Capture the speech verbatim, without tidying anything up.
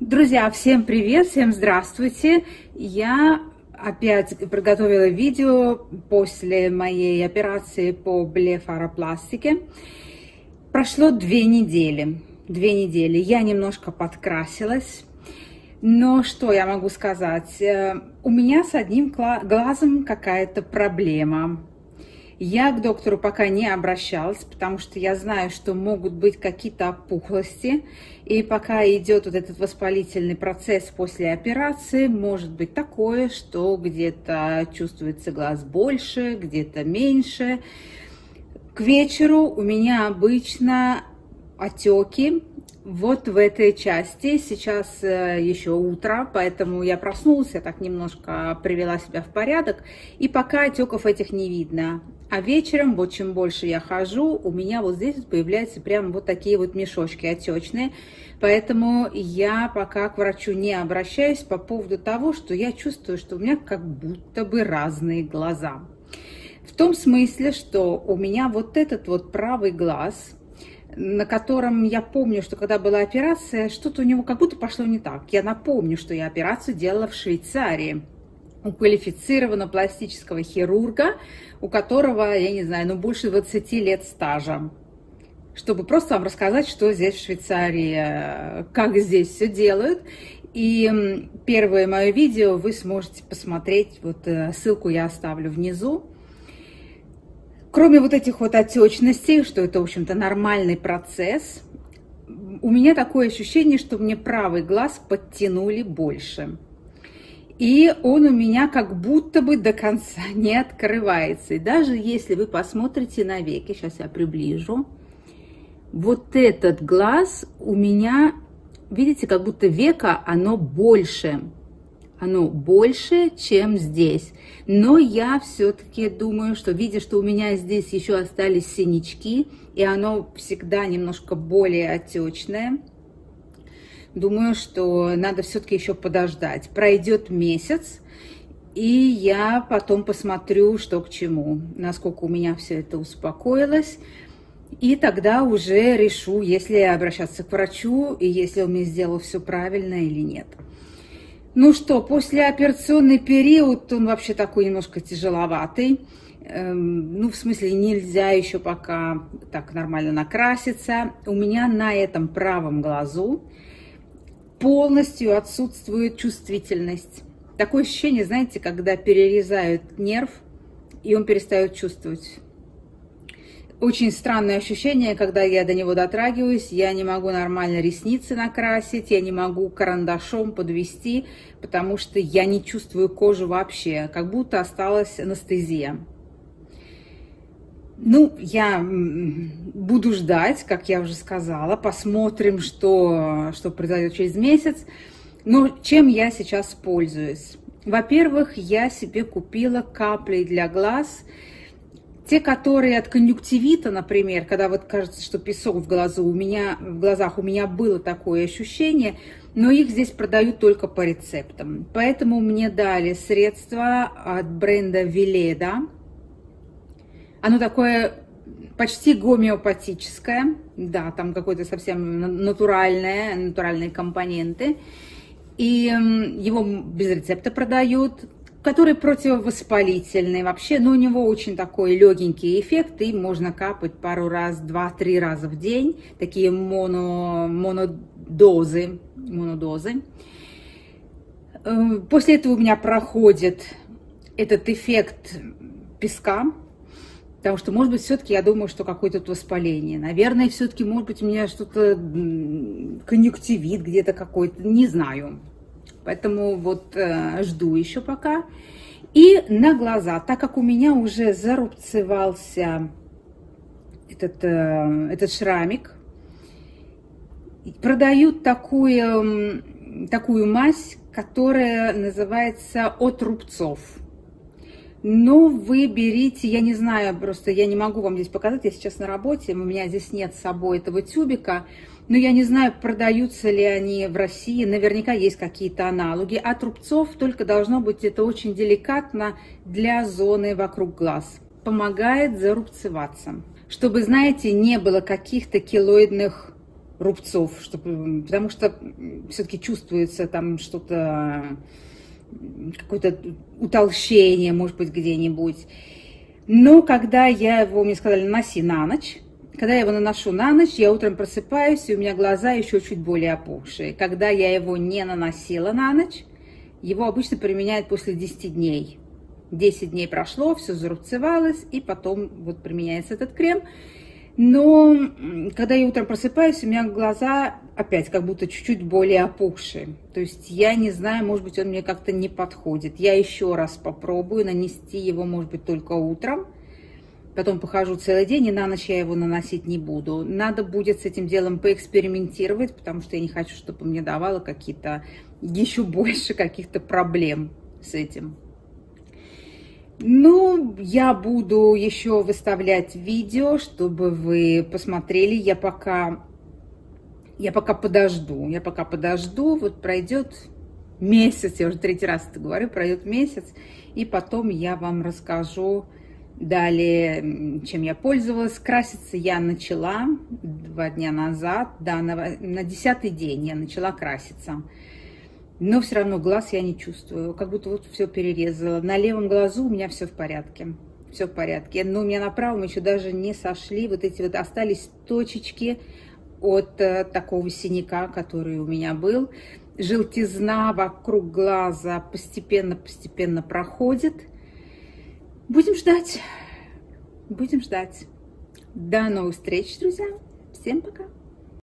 Друзья, всем привет, всем здравствуйте! Я опять приготовила видео после моей операции по блефаропластике. Прошло две недели. Две недели. Я немножко подкрасилась. Но что я могу сказать? У меня с одним глазом какая-то проблема. Я к доктору пока не обращалась, потому что я знаю, что могут быть какие-то опухлости. И пока идет вот этот воспалительный процесс после операции, может быть такое, что где-то чувствуется глаз больше, где-то меньше. К вечеру у меня обычно отеки вот в этой части. Сейчас еще утро, поэтому я проснулась, я так немножко привела себя в порядок. И пока отеков этих не видно. А вечером, вот чем больше я хожу, у меня вот здесь появляются прямо вот такие вот мешочки отечные. Поэтому я пока к врачу не обращаюсь по поводу того, что я чувствую, что у меня как будто бы разные глаза. В том смысле, что у меня вот этот вот правый глаз, на котором я помню, что когда была операция, что-то у него как будто пошло не так. Я напомню, что я операцию делала в Швейцарии у квалифицированного пластического хирурга, у которого, я не знаю, ну больше двадцати лет стажа. Чтобы просто вам рассказать, что здесь в Швейцарии, как здесь все делают. И первое мое видео вы сможете посмотреть, вот ссылку я оставлю внизу. Кроме вот этих вот отечностей, что это, в общем-то, нормальный процесс, у меня такое ощущение, что мне правый глаз подтянули больше. И он у меня как будто бы до конца не открывается. И даже если вы посмотрите на веки, сейчас я приближу, вот этот глаз у меня, видите, как будто веко, оно больше. Оно больше, чем здесь. Но я все-таки думаю, что, видя, что у меня здесь еще остались синячки, и оно всегда немножко более отечное, думаю, что надо все-таки еще подождать. Пройдет месяц, и я потом посмотрю, что к чему, насколько у меня все это успокоилось. И тогда уже решу, если обращаться к врачу, и если он мне сделал все правильно или нет. Ну что, послеоперационный период, он вообще такой немножко тяжеловатый. Эм, ну, в смысле, нельзя еще пока так нормально накраситься. У меня на этом правом глазу полностью отсутствует чувствительность. Такое ощущение, знаете, когда перерезают нерв, и он перестает чувствовать. Очень странное ощущение, когда я до него дотрагиваюсь, я не могу нормально ресницы накрасить, я не могу карандашом подвести, потому что я не чувствую кожу вообще, как будто осталась анестезия. Ну, я буду ждать, как я уже сказала, посмотрим, что, что произойдет через месяц. Но чем я сейчас пользуюсь? Во-первых, я себе купила капли для глаз. Те, которые от конъюнктивита, например, когда вот кажется, что песок в глазу, у меня, в глазах у меня было такое ощущение, но их здесь продают только по рецептам. Поэтому мне дали средство от бренда Weleda. Оно такое почти гомеопатическое, да, там какое-то совсем натуральное, натуральные компоненты. И его без рецепта продают, который противовоспалительный вообще, но у него очень такой легенький эффект, и можно капать пару раз, два-три раза в день, такие моно, монодозы, монодозы. После этого у меня проходит этот эффект песка, потому что, может быть, все-таки я думаю, что какое-то воспаление. Наверное, все-таки, может быть, у меня что-то конъюнктивит где-то какой-то, не знаю. Поэтому вот э, жду еще пока. И на глаза, так как у меня уже зарубцевался этот, э, этот шрамик, продают такую, такую мазь, которая называется от рубцов. Но вы берите, я не знаю, просто я не могу вам здесь показать, я сейчас на работе, у меня здесь нет с собой этого тюбика. Но я не знаю, продаются ли они в России, наверняка есть какие-то аналоги. От рубцов только должно быть это очень деликатно для зоны вокруг глаз. Помогает зарубцеваться. Чтобы, знаете, не было каких-то килоидных рубцов, чтобы, потому что все-таки чувствуется там что-то, какое-то утолщение, может быть, где-нибудь. Но когда я его, мне сказали, наноси на ночь, когда я его наношу на ночь, я утром просыпаюсь, и у меня глаза еще чуть более опухшие. Когда я его не наносила на ночь, его обычно применяют после десяти дней. десять дней прошло, все зарубцевалось, и потом вот применяется этот крем. Но когда я утром просыпаюсь, у меня глаза опять как будто чуть-чуть более опухшие. То есть я не знаю, может быть, он мне как-то не подходит. Я еще раз попробую нанести его, может быть, только утром. Потом похожу целый день, и на ночь я его наносить не буду. Надо будет с этим делом поэкспериментировать, потому что я не хочу, чтобы мне давало какие-то еще больше каких-то проблем с этим. Ну, я буду еще выставлять видео, чтобы вы посмотрели. Я пока, я пока подожду, я пока подожду. Вот пройдет месяц, я уже третий раз это говорю, пройдет месяц, и потом я вам расскажу далее, чем я пользовалась. Краситься я начала два дня назад, да, на, на десятый день я начала краситься. Но все равно глаз я не чувствую, как будто вот все перерезала. На левом глазу у меня все в порядке, все в порядке. Но у меня на правом еще даже не сошли, вот эти вот остались точечки от э, такого синяка, который у меня был. Желтизна вокруг глаза постепенно-постепенно проходит. Будем ждать, будем ждать. До новых встреч, друзья. Всем пока.